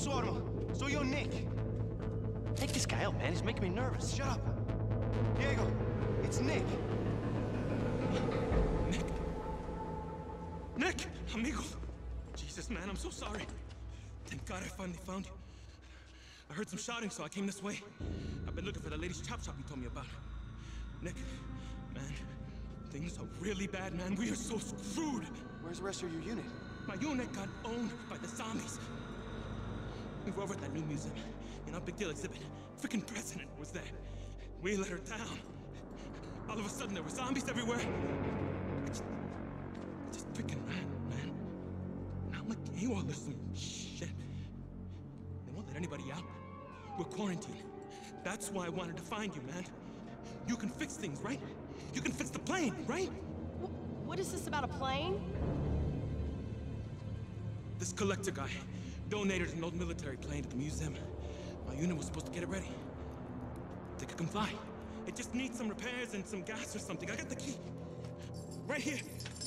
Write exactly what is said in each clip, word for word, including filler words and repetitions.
su arma. Soy yo, Nick. Take this guy out, man. He's making me nervous. Shut up. Diego, it's Nick. Nick. Nick! Amigo! Jesus, man, I'm so sorry. Thank God I finally found you. I heard some shouting, so I came this way. I've been looking for the lady's chop shop you told me about. Nick, man, things are really bad, man. We are so screwed. Where's the rest of your unit? My unit got owned by the zombies. We were over at that new museum. You know, big deal exhibit. Freaking president was there. We let her down. All of a sudden, there were zombies everywhere. I just, I just freaking ran, man. Now I'm like AWOL or some shit. They won't let anybody out. We're quarantined. That's why I wanted to find you, man. You can fix things, right? You can fix the plane, right? What is this about a plane? This collector guy donated an old military plane to the museum. My unit was supposed to get it ready. Think it can fly. It just needs some repairs and some gas or something. I got the key. Right here.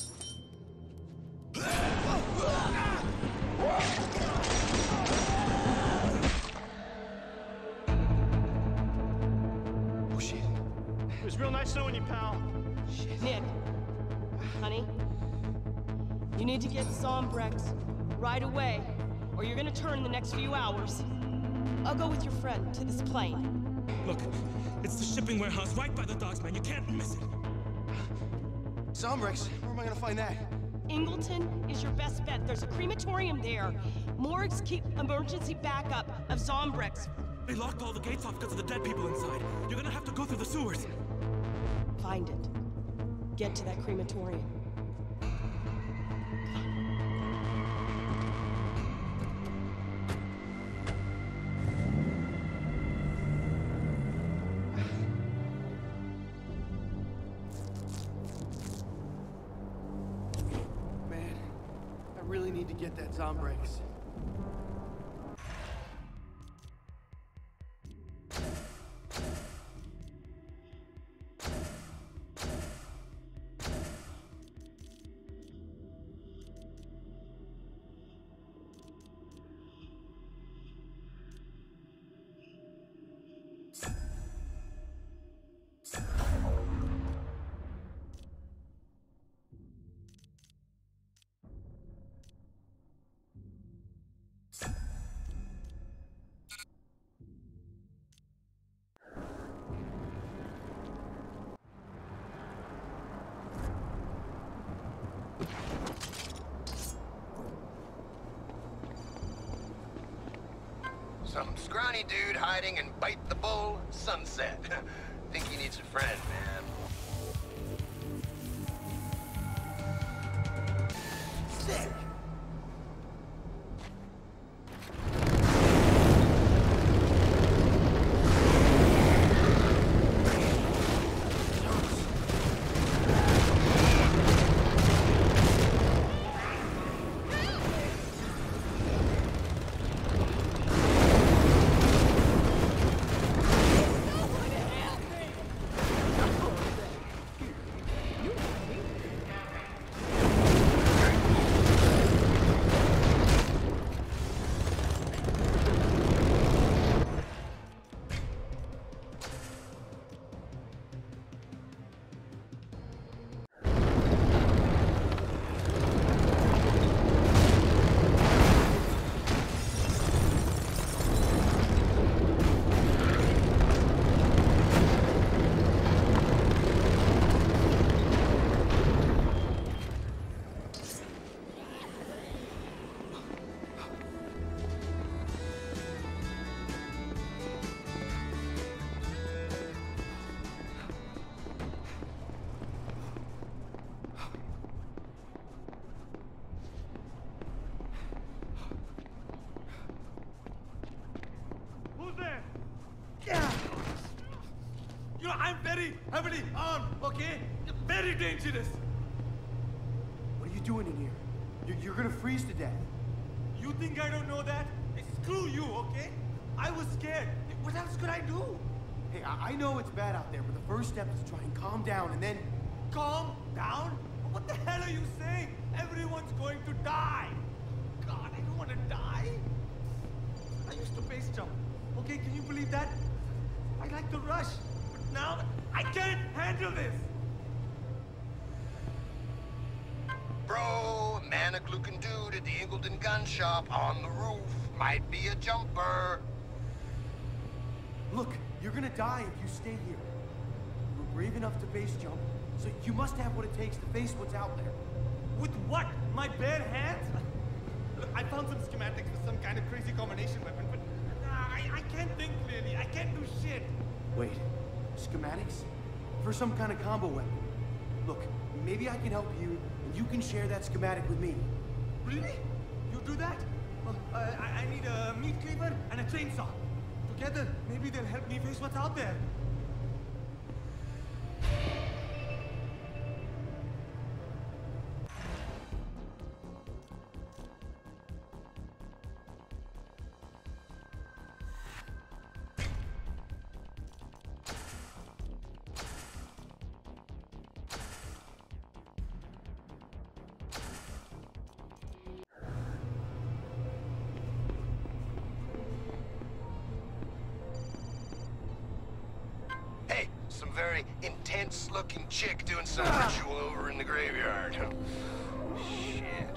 Oh, shit. It was real nice knowing you, pal. Shit. Nick, honey, you need to get Zombrex right away, or you're gonna turn in the next few hours. I'll go with your friend to this plane. Look, it's the shipping warehouse right by the docks, man. You can't miss it. Zombrex, where am I gonna find that? Ingleton is your best bet. There's a crematorium there. Morgues keep emergency backup of Zombrex. They locked all the gates off because of the dead people inside. You're gonna have to go through the sewers. Find it. Get to that crematorium. Need to get that Zombrex. Some scrawny dude hiding and bite the bull, sunset. Think he needs a friend, man. Sick! You know, I'm very heavily armed, okay? Very dangerous. What are you doing in here? You're, you're gonna freeze to death. You think I don't know that? Hey, screw you, okay? I was scared. What else could I do? Hey, I, I know it's bad out there, but the first step is to try and calm down and then... Calm down? What the hell are you saying? Everyone's going to die. God, I don't want to die. I used to base jump. Okay, can you believe that? I like the rush, but now I can't handle this. Bro, manic-looking dude at the Ingleton gun shop on the roof. Might be a jumper. Look, you're gonna die if you stay here. You were brave enough to base jump, so you must have what it takes to face what's out there. With what? My bare hands? Look, I found some schematics for some kind of crazy combination weapon, but uh, I, I can't think clearly. I can't do shit. Wait, schematics? For some kind of combo weapon. Look, maybe I can help you, and you can share that schematic with me. Really? You do that? Well, uh, I, I need a meat cleaver and a chainsaw. Together, maybe they'll help me face what's out there. Some very intense-looking chick doing some ritual over in the graveyard. Shit.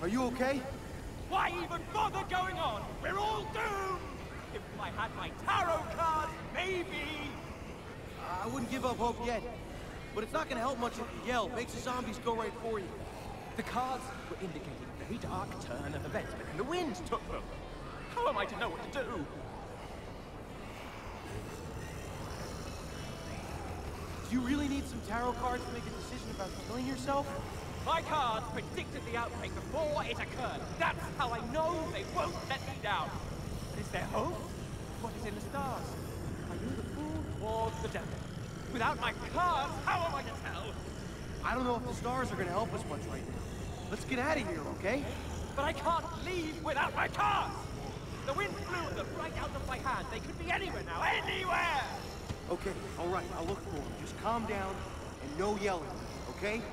Are you okay? Why even bother going on? We're all doomed! If I had my tarot cards, maybe! I wouldn't give up hope yet. But it's not gonna help much if you yell. Makes the zombies go right for you. The cards were indicating a very dark turn of events, but then the wind took them. How am I to know what to do? Do you really need some tarot cards to make a decision about killing yourself? My cards predicted the outbreak before it occurred. That's how I know they won't let me down. But is there hope? What is in the stars? Are you the fool or the devil? Without my cards, how am I to tell? I don't know if the stars are gonna help us much right now. Let's get out of here, okay? But I can't leave without my cards! The wind blew them right out of my hand. They could be anywhere now, anywhere! Okay, all right, I'll look for them. Just calm down and no yelling, okay?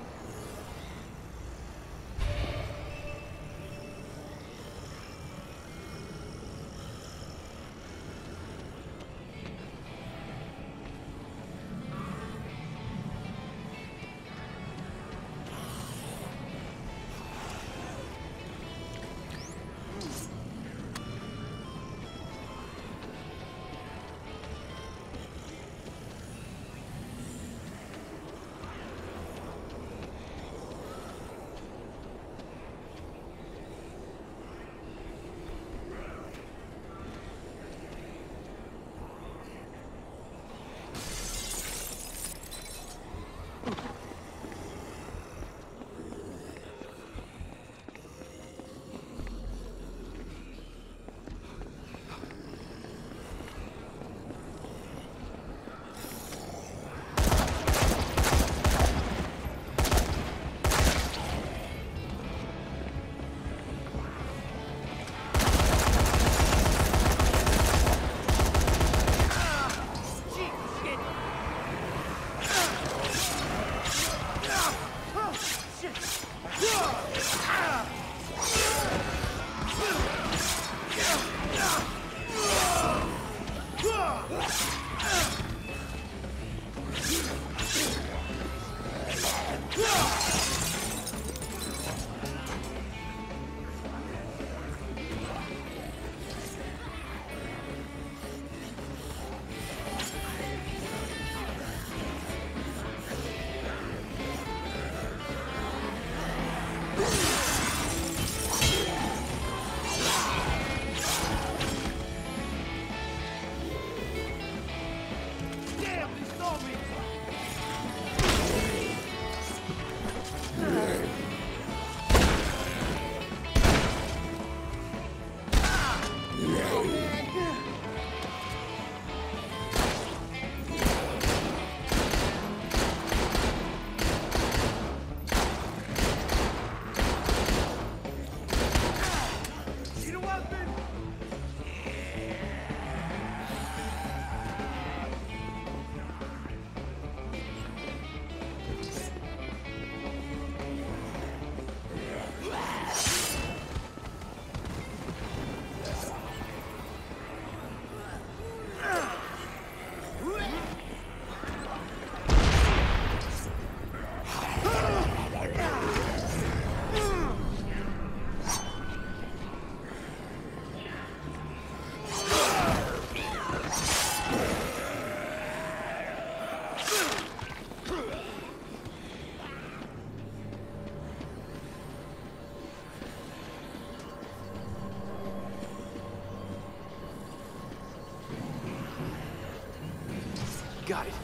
Got it.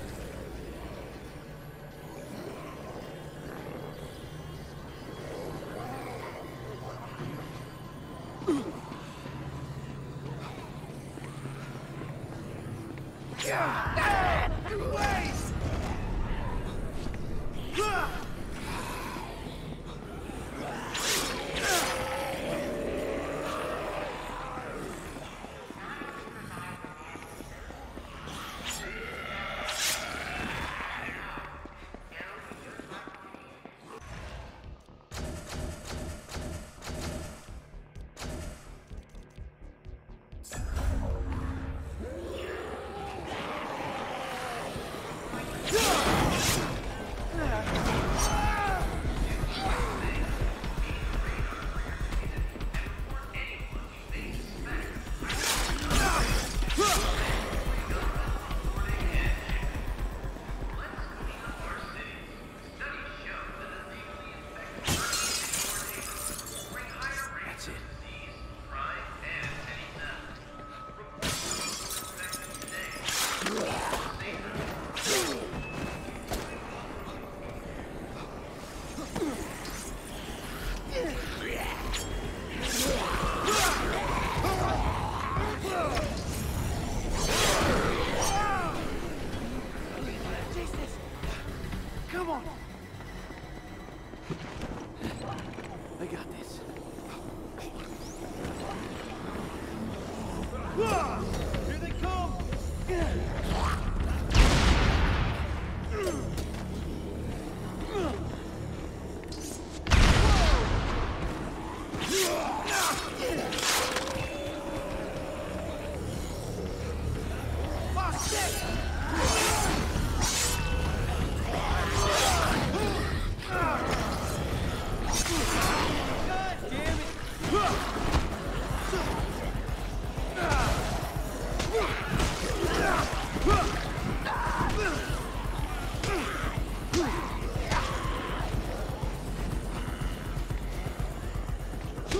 Here they come!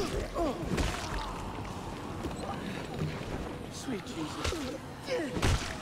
Sweet Jesus.